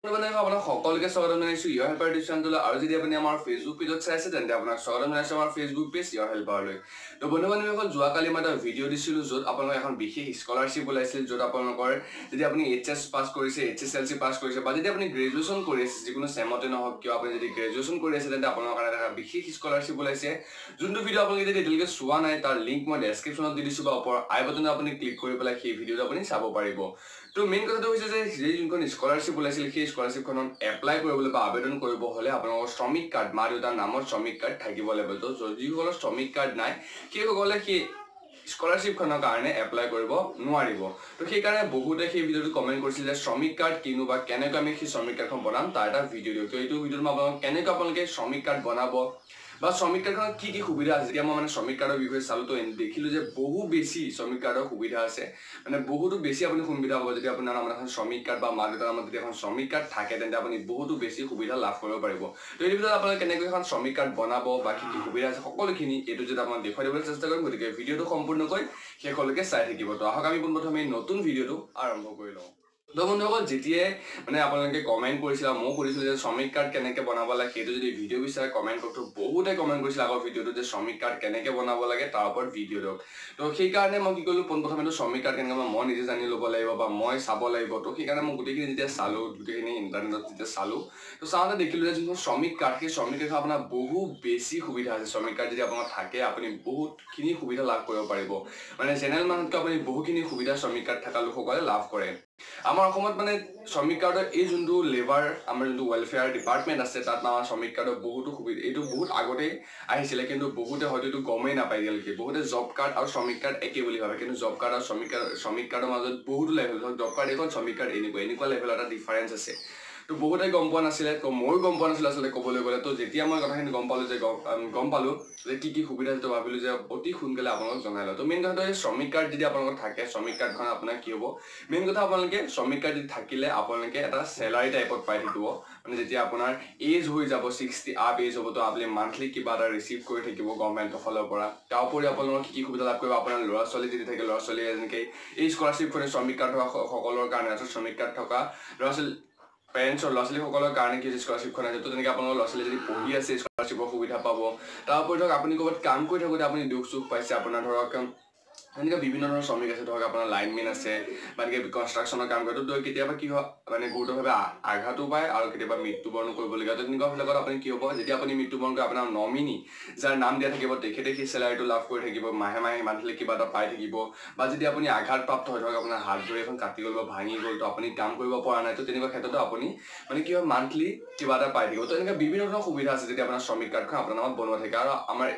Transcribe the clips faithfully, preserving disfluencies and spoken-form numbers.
মানে আপোনাক সকলোকে স্বাগতম জনাইছো ইয়ৰ হেল্পাৰ চেনেললৈ আৰু যদি আপুনি আমাৰ ফেচবুক পেজত চাইছে তেন্তে আপোনাক স্বাগতম জনাইছো আমাৰ ফেচবুক পেজ ইয়ৰ হেল্পাৰলৈ তো বন্ধু বান্ধৱীসকল যোৱাকালি মই এটা ভিডিঅ' দিছিলোঁ য'ত আপোনালোকে এখন বিশেষ স্কলাৰশ্বিপ ওলাইছিল য'ত আপোনালোকৰ যদি আপুনি এইচ এছ পাছ কৰিছে H S L C pass কৰিছে বা যদি আপুনি গ্ৰেজুৱেশ্যন কৰি আছে যিকোনো চেমতে নহওক কিয় আপুনি যদি গ্ৰেজুৱেশ্যন কৰি আছে তেন্তে আপোনালোকৰ কাৰণে এটা বিশেষ স্কলাৰশ্বিপ ওলাইছে যোনটো ভিডিঅ' আপোনালোকে যদি এতিয়ালৈকে চোৱা নাই তাৰ লিংক মই ডেছক্ৰিপশ্যনত দি দিছোঁ বা ওপৰৰ আই বাটনত আপুনি ক্লিক কৰি পেলাই সেই ভিডিঅ'টো আপুনি চাব পাৰিব তো মেইন কথাটো হৈছে যে যে যোনখন স্কলাৰশ্বিপ ওলাইছিল সেই স্কলাৰশ্বিপখনত এপ্লাই কৰিবলৈ বা আবেদন কৰিব হ'লে আপোনালোকৰ শ্ৰমিক কাৰ্ড মা দেউতাৰ নামৰ শ্ৰমিক কাৰ্ড থাকিব লাগিব তো যিসকলৰ শ্ৰমিক কাৰ্ড নাই সেইসকলে সেই স্কলাৰশ্বিপখনৰ কাৰণে এপ্লাই কৰিব নোৱাৰিব তো সেইকাৰণে বহুতে সেই ভিডিঅ'টো কমেণ্ট কৰিছিল যে শ্ৰমিক কাৰ্ড কিনো বা কেনেকৈ আমি সেই শ্ৰমিক কাৰ্ডখন বনাম তাৰ এটা ভিডিঅ' দিওঁ তো এইটো ভিডিঅ'ত মই আপোনালোকক কেনেকৈ আপোনালোকে শ্ৰমিক কাৰ্ড বনাব বা শ্ৰমিক কাৰ্ডখনত কি কি সুবিধা আছে যেতিয়া মই মানে শ্ৰমিক কাৰ্ডৰ বিষয়ে চালোঁ তো দেখিলোঁ যে বহু বেছি শ্ৰমিক কাৰ্ডৰ সুবিধা আছে মানে বহুতো বেছি আপুনি সুবিধা পাব যদি আপোনাৰ নামত এখন শ্ৰমিক কাৰ্ড বা মা দেউতাৰ নামত যদি এখন শ্ৰমিক কাৰ্ড থাকে তেন্তে আপুনি বহুতো বেছি সুবিধা লাভ কৰিব পাৰিব তো এই ভিডিঅ'ত আপোনালোকে কেনেকৈ এখন শ্ৰমিক কাৰ্ড বনাব বা কি কি সুবিধা আছে সকলোখিনি এইটো যদি আপোনাক দেখুৱাই দিবলৈ চেষ্টা কৰিম গতিকে ভিডিঅ'টো সম্পূৰ্ণকৈ শেষলৈকে চাই থাকিব তো আহক আমি পোনপ্ৰথমে নতুন ভিডিঅ'টো আৰম্ভ কৰি লওঁ তো বন্ধুসকল যেতিয়াই মানে আপোনালোকে কমেণ্ট কৰিছিল মই কৰিছিলোঁ যে শ্ৰমিক কাৰ্ড কেনেকৈ বনাব লাগে সেইটো যদি ভিডিঅ' বিচাৰে কমেণ্ট কৰক বহুতে কমেণ্ট কৰিছিল আগৰ ভিডিঅ'টো যে শ্ৰমিক কাৰ্ড কেনেকৈ বনাব লাগে তাৰ ওপৰত ভিডিঅ' দিয়ক তো সেইকাৰণে মই কি কৰিলোঁ পোনপ্ৰথমেতো শ্ৰমিক কাৰ্ড কেনেকৈ মই নিজে জানি ল'ব লাগিব বা মই চাব লাগিব তো সেইকাৰণে মই গোটেইখিনি যেতিয়া চালোঁ গোটেইখিনি ইণ্টাৰনেটত যেতিয়া চালোঁ তো চাওঁতে দেখিলোঁ যে যোনখন শ্ৰমিক কাৰ্ড সেই শ্ৰমিক কাৰ্ড আপোনাৰ বহু বেছি সুবিধা আছে শ্ৰমিক কাৰ্ড যদি আপোনাৰ থাকে আপুনি বহুতখিনি সুবিধা লাভ কৰিব পাৰিব মানে জেনেৰেল মানুহতকৈ আপুনি বহুখিনি সুবিধা শ্ৰমিক কাৰ্ড থকা লোকসকলে লাভ কৰে আমাৰ অসমত মানে শ্ৰমিক কাৰ্ডৰ এই যোনটো লেবাৰ আমাৰ যোনটো ৱেলফেয়াৰ ডিপাৰ্টমেণ্ট আছে তাত আমাৰ শ্ৰমিক কাৰ্ডৰ বহুতো সুবিধা এইটো বহুত আগতেই আহিছিলে কিন্তু বহুতে হয়তো এইটো গমেই নাপায় এতিয়ালৈকে বহুতে জব কাৰ্ড আৰু শ্ৰমিক কাৰ্ড একে বুলি ভাবে কিন্তু জব কাৰ্ড আৰু শ্ৰমিক কাৰ্ড শ্ৰমিক কাৰ্ডৰ মাজত বহুতো লেভেল ধৰক জব কাৰ্ড এখন শ্ৰমিক কাৰ্ড এনেকুৱা এনেকুৱা লেভেলৰ এটা ডিফাৰেঞ্চ আছে তো বহুতে গম পোৱা নাছিলে তো ময়ো গম পোৱা নাছিলোঁ আচলতে ক'বলৈ গ'লে তো যেতিয়া মই কথাখিনি গম পালোঁ যে গম পালোঁ যে কি কি সুবিধা আছে তো ভাবিলোঁ যে অতি সোনকালে আপোনালোকক জনাই লওঁ তো মেইন কথাটো হৈছে শ্ৰমিক কাৰ্ড যদি আপোনালোকৰ থাকে শ্ৰমিক কাৰ্ডখন আপোনাৰ কি হ'ব মেইন কথা আপোনালোকে শ্ৰমিক কাৰ্ড যদি থাকিলে আপোনালোকে এটা চেলাৰী টাইপত পাই থাকিব মানে যেতিয়া আপোনাৰ এজ হৈ যাব ছিক্সটি আপ এজ হ'ব তো আপুনি মান্থলি কিবা এটা ৰিচিভ কৰি থাকিব গভৰ্ণমেণ্টৰ ফালৰ পৰা তাৰ উপৰি আপোনালোকৰ কি কি সুবিধা লাভ কৰিব আপোনাৰ ল'ৰা ছোৱালী যদি থাকে ল'ৰা ছোৱালীয়ে যেনেকৈ এই স্কলাৰশ্বিপখনে শ্ৰমিক কাৰ্ড থকা সকলৰ কাৰণে আছে শ্ৰমিক কাৰ্ড থকা ল'ৰা ছোৱালী পেৰেণ্টছৰ ল'ৰা ছোৱালীসকলৰ কাৰণে কি স্কলাৰশ্বিপখন আছে তো তেনেকৈ আপোনালোকৰ ল'ৰা ছোৱালী যদি পঢ়ি আছে স্কলাৰশ্বিপৰ সুবিধা পাব তাৰ উপৰি ধৰক আপুনি ক'ৰবাত কাম কৰি থাকোঁতে আপুনি দুখ চুখ পাইছে আপোনাৰ ধৰক এনেকৈ বিভিন্ন ধৰণৰ শ্ৰমিক আছে ধৰক আপোনাৰ লাইনমেন আছে বা এনেকৈ কনষ্ট্ৰাকশ্যনৰ কাম কৰে তো কেতিয়াবা কি হয় মানে গুৰুতৰভাৱে আঘাতো পায় আৰু কেতিয়াবা মৃত্যুবৰণ কৰিবলগীয়া তো তেনেকুৱাবিলাকত আপুনি কি হ'ব যেতিয়া আপুনি মৃত্যুবৰণ কৰে আপোনাৰ নমিনী যাৰ নাম দিয়া থাকিব তেখেতে সেই চেলাৰীটো লাভ কৰি থাকিব মাহে মাহে মান্থলি কিবা এটা পাই থাকিব বা যদি আপুনি আঘাতপ্ৰাপ্ত হয় ধৰক আপোনাৰ হাত ভৰি এখন কাটি গ'ল বা ভাঙি গ'ল তো আপুনি কাম কৰিব পৰা নাই তো তেনেকুৱা ক্ষেত্ৰতো আপুনি মানে কি হয় মান্থলি কিবা এটা পাই থাকিব তো এনেকৈ বিভিন্ন ধৰণৰ সুবিধা আছে যেতিয়া আপোনাৰ শ্ৰমিক কাৰ্ডখন আপোনাৰ নামত বনোৱা থাকে আৰু আমাৰ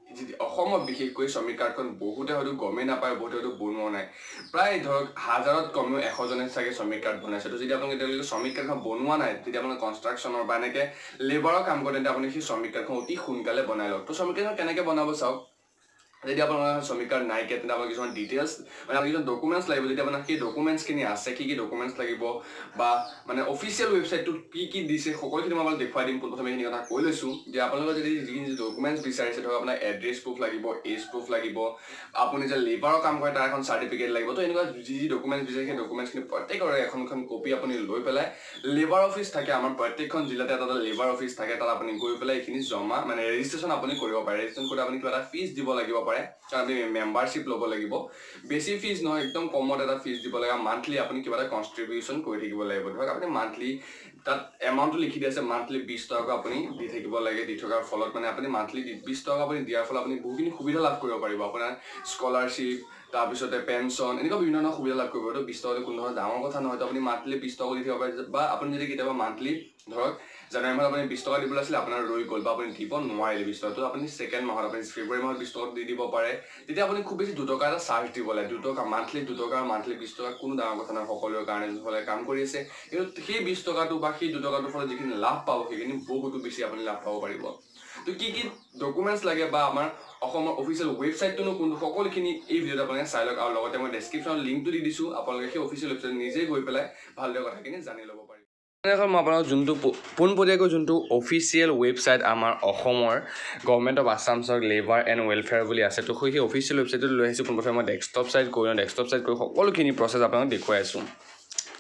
অসমত বিশেষকৈ শ্ৰমিক কাৰ্ডখন বহুতে হয়তো গমেই নাপায় বহুতে হয়তো বনোৱা নাই প্ৰায় ধৰক হাজাৰত কমেও এশজনে চাগে শ্ৰমিক কাৰ্ড বনাইছে তো যদি আপোনালোকে তেওঁলোকে শ্ৰমিক কাৰ্ডখন বনোৱা নাই তেতিয়া আপোনাৰ কনষ্ট্ৰাকশ্যনৰ বা এনেকৈ লেবাৰৰ কাম কৰে তেন্তে আপুনি সেই শ্ৰমিক কাৰ্ডখন অতি সোনকালে বনাই লওক তো শ্ৰমিক কাৰ্ডখন কেনেকৈ বনাব চাওক যদি আপোনাৰ শ্ৰমিক কাৰ্ড নাইকিয়া তেন্তে আপোনাৰ কিছুমান ডিটেইলছ মানে আপোনাৰ কিছুমান ডকুমেণ্টছ লাগিব যদি আপোনাৰ সেই ডকুমেণ্টছখিনি আছে কি কি ডকুমেণ্টছ লাগিব বা মানে অফিচিয়েল ৱেবছাইটটোত কি কি দিছে সকলোখিনি মই আপোনাক দেখুৱাই দিম প্ৰথমে সেইখিনি কথা কৈ লৈছোঁ যে আপোনালোকৰ যদি যিখিনি ডকুমেণ্টছ বিচাৰিছে ধৰক আপোনাৰ এড্ৰেছ প্ৰুফ লাগিব এজ প্ৰুফ লাগিব আপুনি যে লেবাৰৰ কাম কৰে তাৰ এখন চাৰ্টিফিকেট লাগিব তো এনেকুৱা যি যি ডকুমেণ্টছ বিচাৰে সেই ডকুমেণ্টছখিনি প্ৰত্যেকৰে এখন এখন কপি আপুনি লৈ পেলাই লেবাৰ অফিচ থাকে আমাৰ প্ৰত্যেকখন জিলাতে এটা এটা লেবাৰ অফিচ থাকে তাত আপুনি গৈ পেলাই এইখিনি জমা মানে ৰেজিষ্ট্ৰেশ্যন আপুনি কৰিব পাৰে ৰেজিষ্ট্ৰেশ্যন কৰি আপুনি কিবা এটা ফিজ দিব লাগিব পাৰে কাৰণ আপুনি মেম্বাৰশ্বিপ ল'ব লাগিব বেছি ফিজ নহয় একদম কমত এটা ফিজ দিব লাগে মান্থলি আপুনি কিবা এটা কনষ্ট্ৰিবিউশ্যন কৰি থাকিব লাগিব ধৰক আপুনি মান্থলি তাত এমাউণ্টটো লিখি দিয়া আছে মান্থলি বিছ টকা আপুনি দি থাকিব লাগে দি থকাৰ ফলত মানে আপুনি মান্থলি বিছ টকা আপুনি দিয়াৰ ফলত আপুনি বহুখিনি সুবিধা লাভ কৰিব পাৰিব আপোনাৰ স্কলাৰশ্বিপ তাৰপিছতে পেঞ্চন এনেকুৱা বিভিন্ন ধৰণৰ সুবিধা লাভ কৰিব তো বিছ টকাটো কোনো ধৰণৰ ডাঙৰ কথা নহয় তো আপুনি মান্থলি বিছ টকা দি থাকিব পাৰে বা আপুনি যদি কেতিয়াবা মান্থলি ধৰক জানুৱাৰী মাহত আপুনি বিছ টকা দিবলৈ আছিলে আপোনাৰ ৰৈ গ'ল বা আপুনি দিব নোৱাৰিলে বিছ টকা তো আপুনি ছেকেণ্ড মাহত আপুনি ফেব্ৰুৱাৰী মাহত বিছ টকা দি দিব পাৰে তেতিয়া আপুনি খুব বেছি দুটকা এটা চাৰ্জ দিব লাগে দুটকা মান্থলি দুটকা মান্থলি বিছ টকা কোনো ডাঙৰ কথা নহয় সকলোৰে কাৰণে যোনসকলে কাম কৰি আছে কিন্তু সেই বিছ টকাটো বা সেই দুটকাটোৰ ফলত যিখিনি লাভ পাব সেইখিনি বহুতো বেছি আপুনি লাভ পাব পাৰিব তো কি কি ডকুমেণ্টছ লাগে বা আমাৰ অসমৰ অফিচিয়েল ৱেবছাইটটোনো কোনটো সকলোখিনি এই ভিডিঅ'ত আপোনালোকে চাই লওক আৰু লগতে মই ডেছক্ৰিপশ্যনত লিংকটো দি দিছোঁ আপোনালোকে সেই অফিচিয়েল ৱেবছাইট নিজে গৈ পেলাই ভালদৰে কথাখিনি জানি ল'ব পাৰিব এখন মই আপোনালোক যোনটো পোনপটীয়াকৈ যোনটো অফিচিয়েল ৱেবছাইট আমাৰ অসমৰ গভৰ্ণমেণ্ট অফ আছামছৰ লেবাৰ এণ্ড ৱেলফেয়াৰ বুলি আছে তো সেই অফিচিয়েল ৱেবছাইটটো লৈ আহিছোঁ পোনপ্ৰথমে মই ডেস্কটপ চাইট কৰি ডেস্কটপ চাইট কৰি সকলোখিনি প্ৰচেছ আপোনালোক দেখুৱাই আছোঁ তো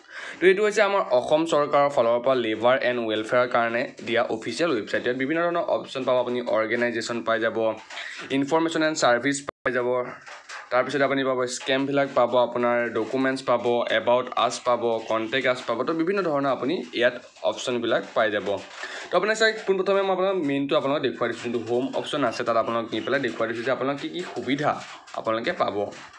তো এইটো হৈছে আমাৰ অসম চৰকাৰৰ ফালৰ পৰা লেবাৰ এণ্ড ৱেলফেয়াৰ কাৰণে দিয়া অফিচিয়েল ৱেবছাইট ইয়াত বিভিন্ন ধৰণৰ অপশ্যন পাব আপুনি অৰ্গেনাইজেশ্যন পাই যাব ইনফৰমেশ্যন এণ্ড ছাৰ্ভিচ পাই যাব তাৰপিছত আপুনি পাব স্কেমবিলাক পাব আপোনাৰ ডকুমেণ্টছ পাব এবাউট আছ পাব কণ্টেক্ট আছ পাব তো বিভিন্ন ধৰণৰ আপুনি ইয়াত অপশ্যনবিলাক পাই যাব তো আপোনাৰ চাই পোনপ্ৰথমে মই আপোনাক মেইনটো আপোনাক দেখুৱাই দিছোঁ যোনটো হোম অপশ্যন আছে তাত আপোনাক নি পেলাই দেখুৱাই দিছোঁ যে আপোনাক কি কি সুবিধা আপোনালোকে পাব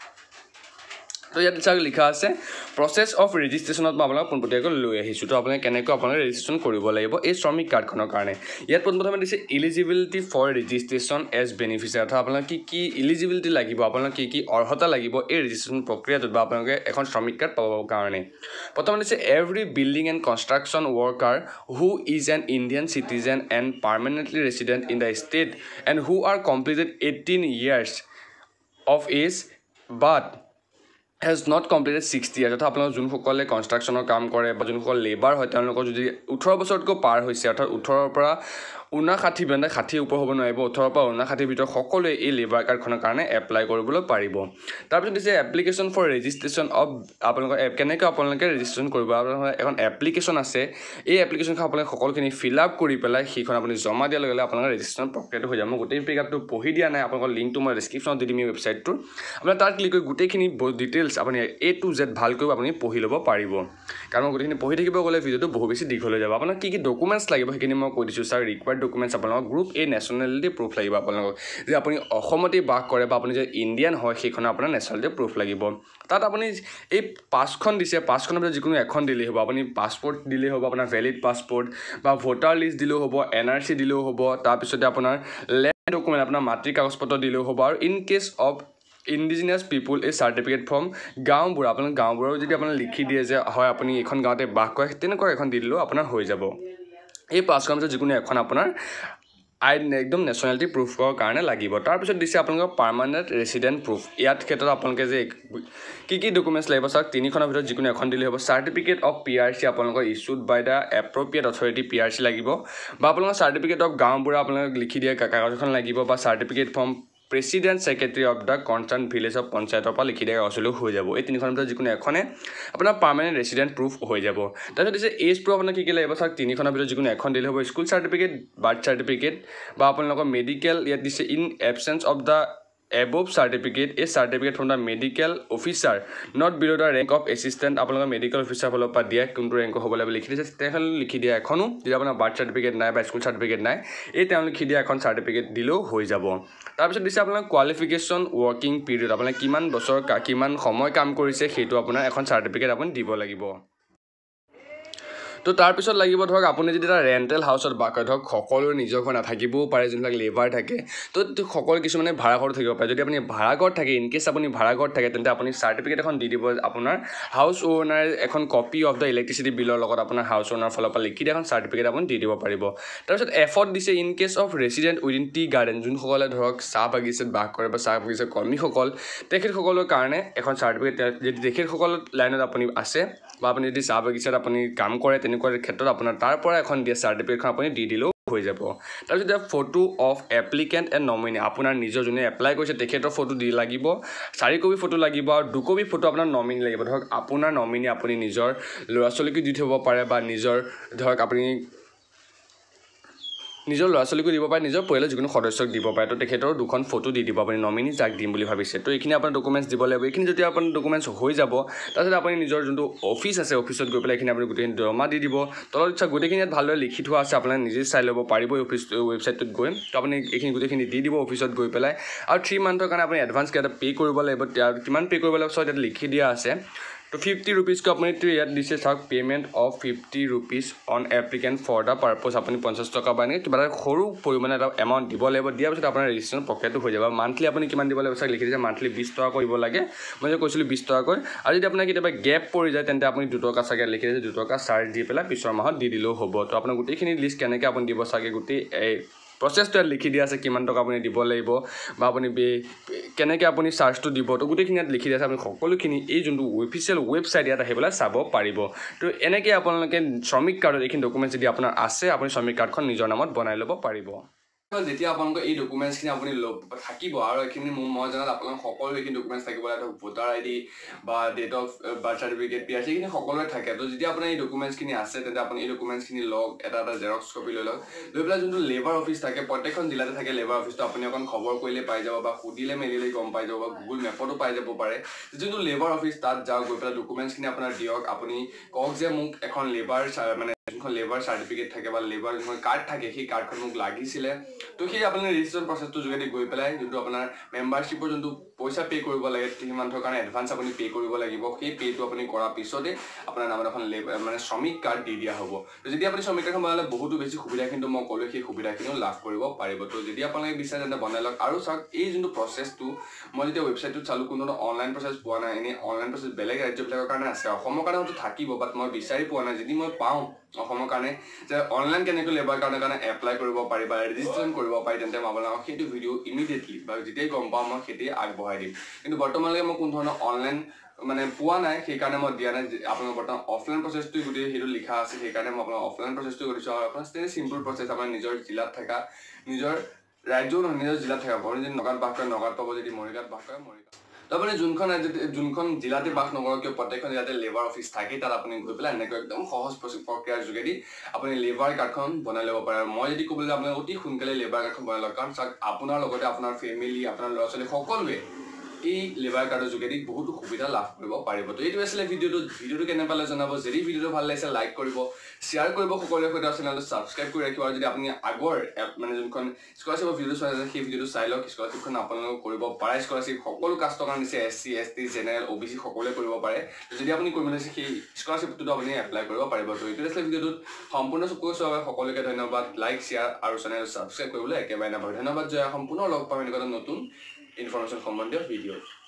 তো ইয়াত চাওক লিখা আছে প্ৰচেছ অফ ৰেজিষ্ট্ৰেশ্যনত মই আপোনাক পোনপটীয়াকৈ লৈ আহিছোঁ তো আপোনালোকে কেনেকৈ আপোনালোকে ৰেজিষ্ট্ৰেশ্যন কৰিব লাগিব এই শ্ৰমিক কাৰ্ডখনৰ কাৰণে ইয়াত পোনপ্ৰথমে দিছে eligibility for registration as beneficiary অৰ্থাৎ আপোনাক কি কি এলিজিবিলিটি লাগিব আপোনাক কি কি অৰ্হতা লাগিব এই ৰেজিষ্ট্ৰেশ্যন প্ৰক্ৰিয়াটোত বা আপোনালোকে এখন শ্ৰমিক কাৰ্ড পাবৰ কাৰণে প্ৰথমে দিছে every building and construction worker who is an Indian citizen and permanently resident in the state and who are completed eighteen years of age but has not completed sixty years অৰ্থাৎ আপোনালোক যোনসকলে কনষ্ট্ৰাকশ্যনৰ কাম কৰে বা যোনসকল লেবাৰ হয় তেওঁলোকৰ যদি ওঠৰ বছৰতকৈ পাৰ হৈছে অৰ্থাৎ ওঠৰৰ পৰা ঊনষাঠি মানে ষাঠি ওপৰ হ'ব নোৱাৰিব ওঠৰৰ পৰা ঊনষাঠিৰ ভিতৰত সকলোৱে এই লেবাৰ কাৰ্ডখনৰ কাৰণে এপ্লাই কৰিবলৈ পাৰিব তাৰপিছত দিছে এপ্লিকেশ্যন ফৰ ৰেজিষ্ট্ৰেশ্যন অফ আপোনালোকৰ কেনেকৈ আপোনালোকে ৰেজিষ্ট্ৰেশ্যন কৰিব আপোনালোকৰ এখন এপ্লিকেশ্যন আছে এই এপ্লিকেশ্যনখন আপোনালোকে সকলোখিনি ফিল আপ কৰি পেলাই সেইখন আপুনি জমা দিয়াৰ লগে লগে আপোনালোকৰ ৰেজিষ্ট্ৰেশ্যন প্ৰক্ৰিয়াটো হৈ যাব মই গোটেই পিকআপটো পঢ়ি দিয়া নাই আপোনালোকৰ লিংকটো মই ডেছক্ৰিপশ্যনত দি দিম এই ৱেবছাইটটোৰ আপোনাৰ তাত ক্লিক কৰি গোটেইখিনি ডিটেইলছ আপুনি এ টু জেড ভালকৈ আপুনি পঢ়ি ল'ব পাৰিব কাৰণ মই গোটেইখিনি পঢ়ি থাকিব গ'লে ভিডিঅ'টো বহু বেছি দীঘল হৈ যাব আপোনাক কি কি ডকুমেণ্টছ লাগিব সেইখিনি মই কৈ দিছোঁ ছাৰ ৰিকুৱাৰ্ড ডকুমেণ্টছ আপোনালোকক গ্ৰুপ এ নেশ্যনেলিটি প্ৰুফ লাগিব আপোনালোকক যে আপুনি অসমতেই বাস কৰে বা আপুনি যে ইণ্ডিয়ান হয় সেইখনৰ আপোনাৰ নেশ্যনেলিটি প্ৰুফ লাগিব তাত আপুনি এই পাঁচখন দিছে পাঁচখনৰ ভিতৰত যিকোনো এখন দিলেই হ'ব আপুনি পাছপৰ্ট দিলেই হ'ব আপোনাৰ ভেলিড পাছপৰ্ট বা ভোটাৰ লিষ্ট দিলেও হ'ব এন আৰ চি দিলেও হ'ব তাৰপিছতে আপোনাৰ লেণ্ড ডকুমেণ্ট আপোনাৰ মাতৃ কাগজ পত্ৰ দিলেও হ'ব আৰু in case of indigenous people এই চাৰ্টিফিকেট ফ্ৰম গাঁওবুঢ়া আপোনাৰ গাঁওবুঢ়াও যদি আপোনাৰ লিখি দিয়ে যে হয় আপুনি এইখন গাঁৱতে বাস কৰে তেনেকুৱা এখন দি দিলেও আপোনাৰ হৈ যাব এই পাঁচখনৰ ভিতৰত যিকোনো এখন আপোনাৰ আই একদম নেশ্যনেলিটি প্ৰুফৰ কাৰণে লাগিব তাৰপিছত দিছে আপোনালোকৰ পাৰ্মানেণ্ট ৰেচিডেণ্ট প্ৰুফ ইয়াত ক্ষেত্ৰত আপোনালোকে যে কি কি ডকুমেণ্টছ লাগিব চাওক তিনিখনৰ ভিতৰত যিকোনো এখন দিলেই হ'ব certificate of P R C আপোনালোকৰ issued by the appropriate authority P R C লাগিব বা আপোনালোকৰ চাৰ্টিফিকেট অফ গাঁওবুঢ়া আপোনালোকে লিখি দিয়া কাগজ এখন লাগিব বা certificate from president secretary of the concern village of পঞ্চায়তৰ পৰা লিখি দিয়া কাগজলৈও হৈ যাব এই তিনিখনৰ ভিতৰত যিকোনো এখনে আপোনাৰ পাৰ্মানেণ্ট ৰেচিডেণ্ট প্ৰুফ হৈ যাব তাৰপিছত দিছে এজ প্ৰুফ আপোনাক কি কি লাগিব চাওক তিনিখনৰ ভিতৰত যিকোনো এখন দিলে হ'ব স্কুল চাৰ্টিফিকেট বাৰ্থ চাৰ্টিফিকেট বা আপোনালোকৰ মেডিকেল ইয়াত দিছে in absence of the above certificate a certificate from the medical officer not below the rank of assistant আপোনালোকৰ মেডিকেল অফিচাৰ ফালৰ পৰা দিয়া কোনটো ৰেংক হ'ব লাগিব লিখি দিছে তেখেতলৈ লিখি দিয়া এখনো যদি আপোনাৰ বাৰ্থ চাৰ্টিফিকেট নাই বা স্কুল চাৰ্টিফিকেট নাই এই তেওঁ লিখি দিয়া এখন চাৰ্টিফিকেট দিলেও হৈ যাব তাৰপিছত দিছে আপোনাৰ কোৱালিফিকেশ্যন ৱৰ্কিং পিৰিয়ড আপোনালোকে কিমান বছৰ কিমান সময় কাম কৰিছে সেইটো আপোনাৰ এখন চাৰ্টিফিকেট আপুনি দিব লাগিব তো তাৰপিছত লাগিব ধৰক আপুনি যদি এটা ৰেণ্টেল হাউচত বাস কৰে ধৰক সকলোৰে নিজৰ ঘৰ নাথাকিবও পাৰে যোনবিলাক লেবাৰ থাকে তো সকলো কিছুমানে ভাড়া ঘৰত থাকিব পাৰে যদি আপুনি ভাড়া ঘৰত থাকে ইন কেছ আপুনি ভাড়া ঘৰত থাকে তেন্তে আপুনি চাৰ্টিফিকেট এখন দি দিব আপোনাৰ হাউচ অ'নাৰ এখন কপি অফ দ্য ইলেক্ট্ৰিচিটি বিলৰ লগত আপোনাৰ হাউচ অ'নাৰ ফালৰ পৰা লিখি দিয়া এখন চাৰ্টিফিকেট আপুনি দি দিব পাৰিব তাৰপিছত এফত দিছে in case of resident within tea garden যোনসকলে ধৰক চাহ বাগিচাত বাস কৰে বা চাহ বাগিচাৰ কৰ্মীসকল তেখেতসকলৰ কাৰণে এখন চাৰ্টিফিকেট যদি তেখেতসকলৰ লাইনত আপুনি আছে বা আপুনি যদি চাহ বাগিচাত আপুনি কাম কৰে তেনেকুৱা ক্ষেত্ৰত আপোনাৰ তাৰ পৰা এখন দিয়া চাৰ্টিফিকেটখন আপুনি দি দিলেও হৈ যাব তাৰপিছত photo of applicant and nominee আপোনাৰ নিজৰ যোনে এপ্লাই কৰিছে তেখেতৰ ফটো দি লাগিব চাৰি কপি ফটো লাগিব আৰু দুকপি ফটো আপোনাৰ নমিনি লাগিব ধৰক আপোনাৰ নমিনি আপুনি নিজৰ ল'ৰা ছোৱালীকো দি থ'ব পাৰে বা নিজৰ ধৰক আপুনি নিজৰ ল'ৰা ছোৱালীকো দিব পাৰে নিজৰ পৰিয়ালৰ যিকোনো সদস্যক দিব পাৰে তো তেখেতৰ দুখন ফটো দি দিব আপুনি নমিনি যাক দিম বুলি ভাবিছে তো এইখিনি আপোনাৰ ডকুমেণ্টছ দিব লাগিব এইখিনি যদি আপোনাৰ ডকুমেণ্টছ হৈ যাব তাৰপিছত আপুনি নিজৰ যোনটো অফিচ আছে অফিচত গৈ পেলাই এইখিনি আপুনি গোটেইখিনি জমা দি দিব তলত ইচ্ছা গোটেইখিনি ইয়াত ভালদৰে লিখি থোৱা আছে আপোনাক নিজে চাই ল'ব পাৰিব অফিচ ৱেবছাইটটোত গৈ তো আপুনি এইখিনি গোটেইখিনি দি দিব অফিচত গৈ পেলাই আৰু থ্ৰী মান্থৰ কাৰণে আপুনি এডভান্স কিবা এটা পে' কৰিব লাগিব কিমান পে' কৰিব লাগিব চব ইয়াত লিখি দিয়া আছে তো ফিফটি ৰুপিজকৈ আপুনি ইয়াত দিছে চাওক payment of fifty rupees on applicant for the purpose আপুনি পঞ্চাছ টকা বা এনেকৈ কিবা এটা সৰু পৰিমাণে এটা এমাউণ্ট দিব লাগিব দিয়াৰ পিছত আপোনাৰ ৰেজিষ্ট্ৰেশ্যন প্ৰক্ৰিয়াটো হৈ যাব মান্থলি আপুনি কিমান দিব লাগিব চাওক লিখি দিছে মান্থলি বিছ টকা কৰিব লাগে মই যে কৈছিলোঁ বিছ টকাকৈ আৰু যদি আপোনাৰ কেতিয়াবা গেপ পৰি যায় তেন্তে আপুনি দুটকা চাগে লিখি দিছে দুটকা চাৰ্জ দি পেলাই পিছৰ মাহত দি দিলেও হ'ব তো আপোনাৰ গোটেইখিনি লিষ্ট কেনেকৈ আপুনি দিব চাগে গোটেই এই প্ৰচেছটো ইয়াত লিখি দিয়া আছে কিমান টকা আপুনি দিব লাগিব বা আপুনি কেনেকৈ আপুনি চাৰ্জটো দিব তো গোটেইখিনি ইয়াত লিখি দিয়া আছে আপুনি সকলোখিনি এই যোনটো অফিচিয়েল ৱেবছাইট ইয়াত আহি পেলাই চাব পাৰিব তো এনেকৈ আপোনালোকে শ্ৰমিক কাৰ্ডত এইখিনি ডকুমেণ্টছ যদি আপোনাৰ আছে আপুনি শ্ৰমিক কাৰ্ডখন নিজৰ নামত বনাই ল'ব পাৰিব যেতিয়া আপোনালোকৰ এই ডকুমেণ্টছখিনি আপুনি থাকিব আৰু এইখিনি মই জনাত আপোনালোকৰ সকলো এইখিনি ডকুমেণ্টছ থাকিব লাগে ভোটাৰ আই ডি বা date of birth certificate P R C এইখিনি সকলোৱে থাকে তো যেতিয়া আপোনাৰ এই ডকুমেণ্টছখিনি আছে তেন্তে আপুনি এই ডকুমেণ্টছখিনি লওক এটা এটা জেৰক্স কপি লৈ লওক লৈ পেলাই যোনটো লেবাৰ অফিচ থাকে প্ৰত্যেকখন জিলাতে থাকে লেবাৰ অফিচটো আপুনি অকণ খবৰ কৰিলে পাই যাব বা সুধিলে মেলিলে গম পাই যাব বা গুগল মেপতো পাই যাব পাৰে যোনটো লেবাৰ অফিচ তাত যাওক গৈ পেলাই ডকুমেণ্টছখিনি আপোনাৰ দিয়ক আপুনি কওক যে মোক এখন লেবাৰ মানে যোনখন লেবাৰ চাৰ্টিফিকেট থাকে বা লেবাৰ যোনখন কাৰ্ড থাকে সেই কাৰ্ডখন মোক লাগিছিলে তো সেই আপোনাৰ ৰেজিষ্ট্ৰেশ্যন প্ৰচেছটো যোগেদি গৈ পেলাই যোনটো আপোনাৰ মেম্বাৰশ্বিপৰ যোনটো পইচা পে' কৰিব লাগে তিনি মান্থৰ কাৰণে এডভান্স আপুনি পে' কৰিব লাগিব সেই পে'টো আপুনি কৰাৰ পিছতে আপোনাৰ নামত এখন লেবাৰ মানে শ্ৰমিক কাৰ্ড দি দিয়া হ'ব তো যেতিয়া আপুনি শ্ৰমিক কাৰ্ডখন বনালে বহুতো বেছি সুবিধা কিন্তু মই ক'লোঁ সেই সুবিধাখিনিও লাভ কৰিব পাৰিব তো যদি আপোনালোকে বিচাৰে তেন্তে বনাই লওক আৰু চাওক এই যোনটো প্ৰচেছটো মই যেতিয়া ৱেবছাইটটোত চালোঁ কোনো অনলাইন প্ৰচেছ পোৱা নাই এনেই অনলাইন প্ৰচেছ বেলেগ ৰাজ্যবিলাকৰ কাৰণে আছে অসমৰ কাৰণে হয়তো থাকিব বাট মই বিচাৰি পোৱা নাই যদি মই পাওঁ অসমৰ কাৰণে যে অনলাইন কেনেকৈ লেবাৰ কাৰণে কাৰণে এপ্লাই কৰিব পাৰি বা ৰেজিষ্ট্ৰেশ্যন কৰিব পাৰি তেন্তে মই আপোনালোকক সেইটো ভিডিঅ' ইমিডিয়েটলি বা যেতিয়াই গম পাওঁ মই সেইটোৱে আগবঢ়াই দিম কিন্তু বৰ্তমানলৈকে মই কোনো ধৰণৰ অনলাইন মানে পোৱা নাই সেইকাৰণে মই দিয়া নাই আপোনালোকৰ বৰ্তমান অফলাইন প্ৰচেছটো গোটেই সেইটো লিখা আছে সেইকাৰণে মই আপোনাক অফলাইন প্ৰচেছটো কৰিছোঁ আৰু আপোনাৰ ষ্টেজ চিম্পল প্ৰচেছ আপোনাৰ নিজৰ জিলাত থকা নিজৰ ৰাজ্যও নহয় নিজৰ জিলাত থকা আপুনি যদি নগাঁৱত বাস কৰে নগাঁৱত পাব যদি মৰিগাঁৱত বাস কৰে মৰিগাঁও তো আপুনি যোনখন ৰাজ্যত যোনখন জিলাতে বাস নকৰক কিয় প্ৰত্যেকখন জিলাতে লেবাৰ অফিচ থাকে তাত আপুনি গৈ পেলাই এনেকৈ একদম সহজ প্ৰক্ৰিয়াৰ যোগেদি আপুনি লেবাৰ কাৰ্ডখন বনাই ল'ব পাৰে আৰু মই যদি ক'বলৈ যাওঁ আপোনালোকে অতি সোনকালে লেবাৰ কাৰ্ডখন বনাই লওক কাৰণ চাওক আপোনাৰ লগতে আপোনাৰ ফেমিলি আপোনাৰ ল'ৰা ছোৱালী সকলোৱে এই লেবাৰ কাৰ্ডৰ যোগেদি বহুতো সুবিধা লাভ কৰিব পাৰিব তো এইটো আছিলে ভিডিঅ'টো ভিডিঅ'টো কেনে পালে জনাব যদি ভিডিঅ'টো ভাল লাগিছে লাইক কৰিব শ্বেয়াৰ কৰিব সকলোৰে সৈতে চেনেলটো ছাবস্ক্ৰাইব কৰি ৰাখিব আৰু যদি আপুনি আগৰ মানে যোনখন স্কলাৰশ্বিপৰ ভিডিঅ' চাই আছে সেই ভিডিঅ'টো চাই লওক স্কলাৰশ্বিপখন আপোনালোকে কৰিব পাৰে স্কলাৰশ্বিপ সকলো কাষ্টৰ কাৰণে দিছে S C S T general O' B C সকলোৱে কৰিব পাৰে যদি আপুনি কৰিব বিচাৰিছে সেই স্কলাৰশ্বিপটোতো আপুনি এপ্লাই কৰিব পাৰিব তো এইটো আছিলে ভিডিঅ'টোত সম্পূৰ্ণ চকুৰ চোৱাৰ সকলোকে ধন্যবাদ লাইক শ্বেয়াৰ আৰু চেনেল ছাবস্ক্ৰাইব কৰিবলৈ একেবাৰে নাপাহৰিব ধন্যবাদ জয় সম্পূৰ্ণ লগ পাম এনেকুৱা নতুন ইনফৰমেশ্যন সম্বন্ধীয় ভিডিঅ'